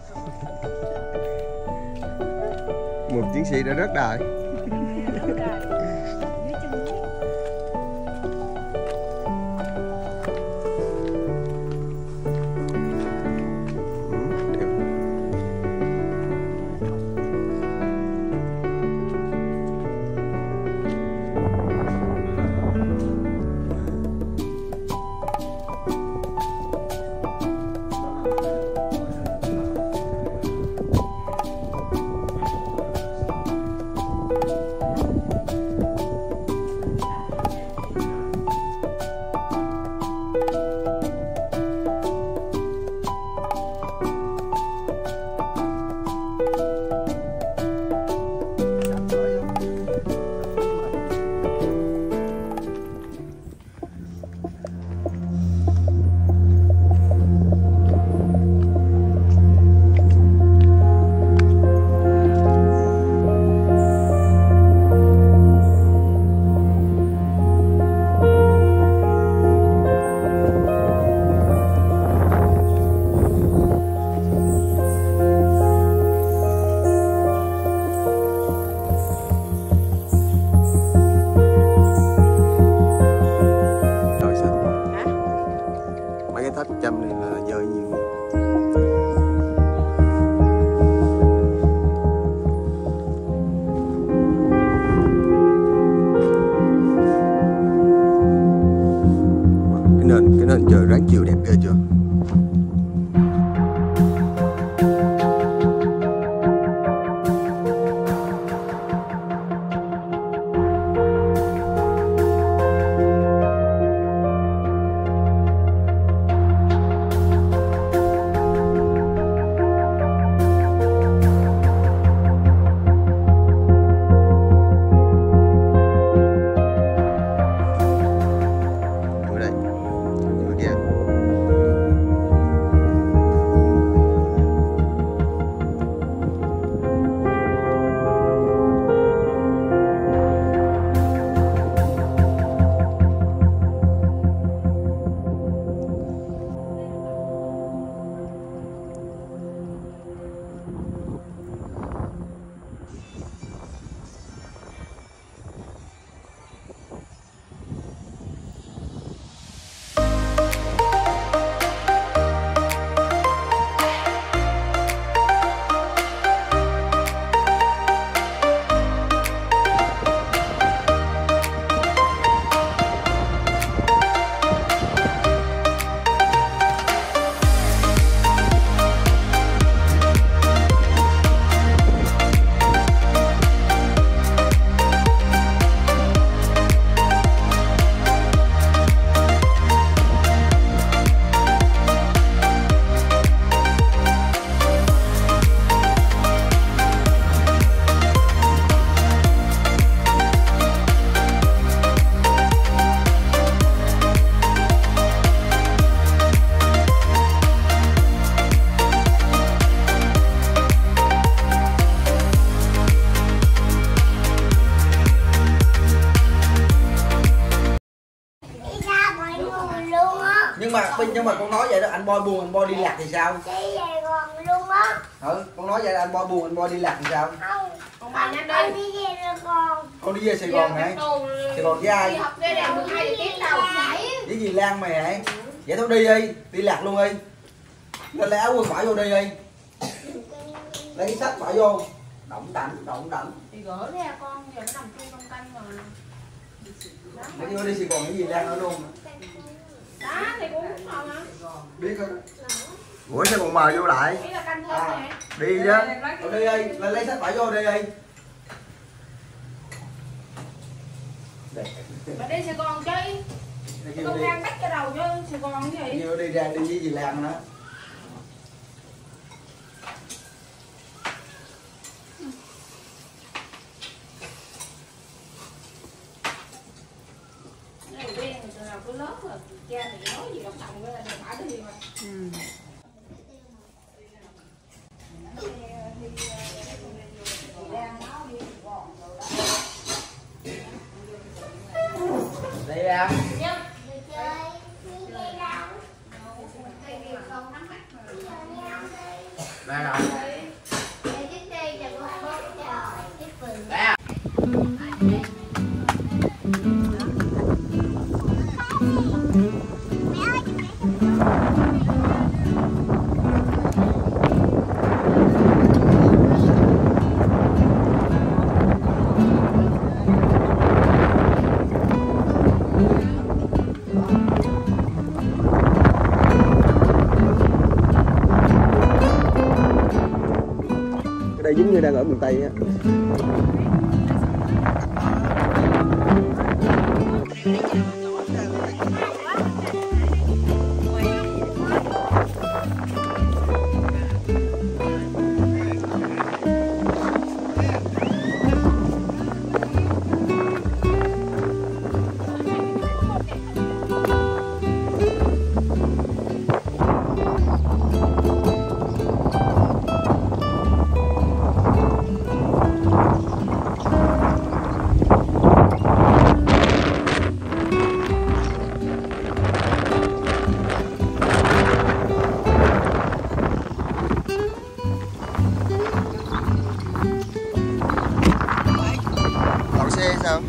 Một chiến sĩ đã rớt đời. Thách trăm này là dơi nhiều. Cái nền trời ráng chiều đẹp ghê chưa. Nhưng mà con nói vậy đó, anh Boy buồn anh Boy đi lạc thì sao? Đi Sài Gòn luôn á. Con nói vậy là anh Boy buồn anh Boy đi lạc thì sao? Không. Con bà nhanh Con đi. đi về Sài Gòn. Con đi về Sài Gòn hả? Sài Gòn với ai? Đi học đây là 12 giờ tiếp đâu. Với dì Lan mày hả? Vậy thôi đi đi lạc luôn đi. Lấy áo quần bỏ vô đi đi. Lấy cái sách bỏ vô. Động đảnh. Thì gỡ ra con, giờ nó nằm chung trong canh mà. Lấy vô đi Sài Gòn với dì Lan nữa luôn. Đó thì cũng ngon hả? Biết không? Ủa sao còn mời vô lại? Ý là canh thơm nè. Đi chứ. Đi lấy sách bỏ vô đi. Mà đi Sài Gòn chơi. Công an bắt cái đầu cho Sài Gòn như vậy. Đi ra đi với dì Lan nữa. Này quen rồi từ nào cứ lớn rồi. Cha thì nói gì đồng với là phải cái gì mà. Đây ra. Đi chơi. Đi chơi đâu? Đây rồi. Đây giống như đang ở miền Tây á. Đậu xe hay sao?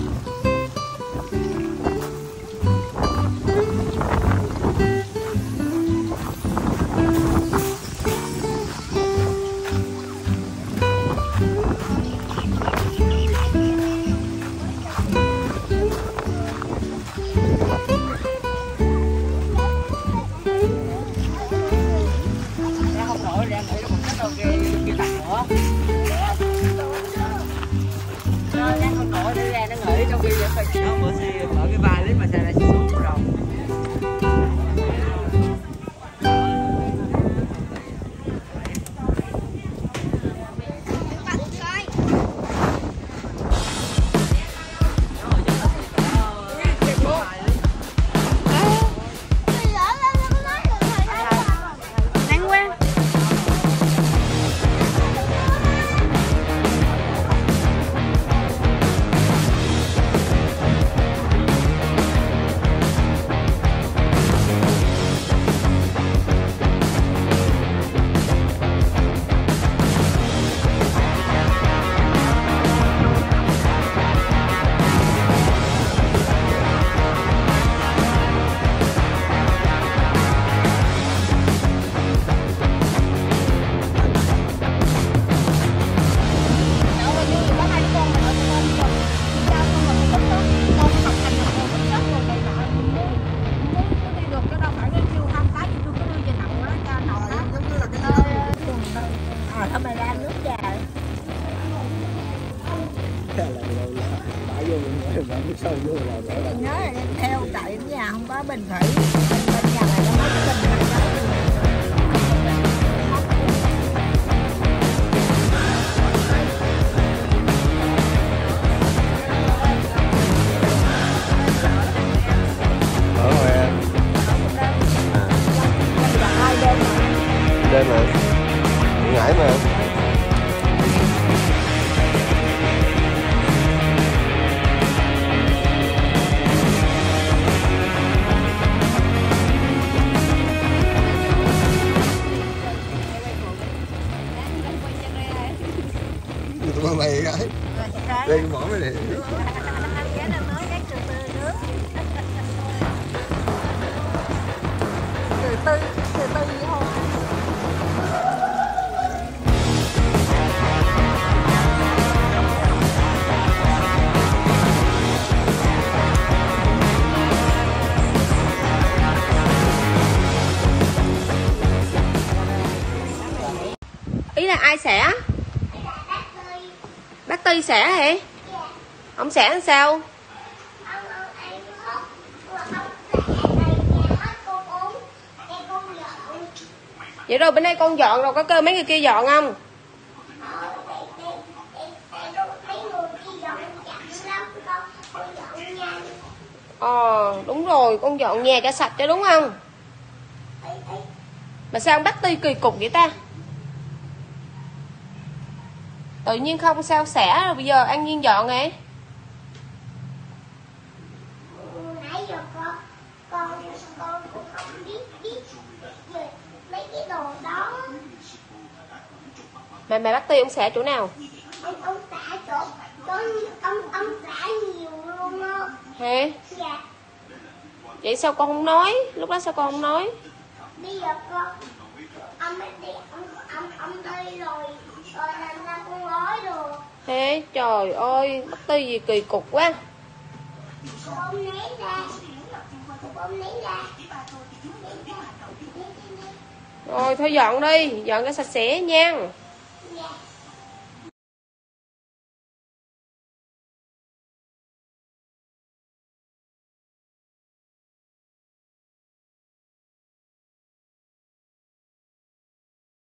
Bữa xe mở cái vai lấy mà xe lại xuống rồi. Nhớ là đem theo chạy đến nhà không có bình thủy, bên nhà này nó mất bình. Ở ngoài em. Đêm mà. Ngãi mà. Tụi mày gái đây mỏ mới này từ từ vậy thôi. Ý là ai xẻ? Bác Tư xẻ hả? Ông xẻ làm sao? Vậy rồi bên đây con dọn rồi, có kêu mấy người kia dọn không? Đúng rồi, con dọn nhà cho sạch cho đúng không? Mà sao ông bác Tư kỳ cục vậy ta? Tự nhiên không sao xẻ rồi bây giờ an nhiên dọn ấy. Nãy giờ con cũng không biết mấy cái đồ đó. Mày bắt Ti ông xã chỗ nào? Ông xã chỗ ông xã nhiều luôn á. Hả? Dạ. Vậy sao con không nói? Lúc đó sao con không nói? Bây giờ ông đi ông đi rồi làm ra con nói rồi. Thế trời ơi, bắt Ti gì kỳ cục quá. Con lấy ra. Con lấy ra. Rồi thôi dọn đi, dọn cho sạch sẽ nha.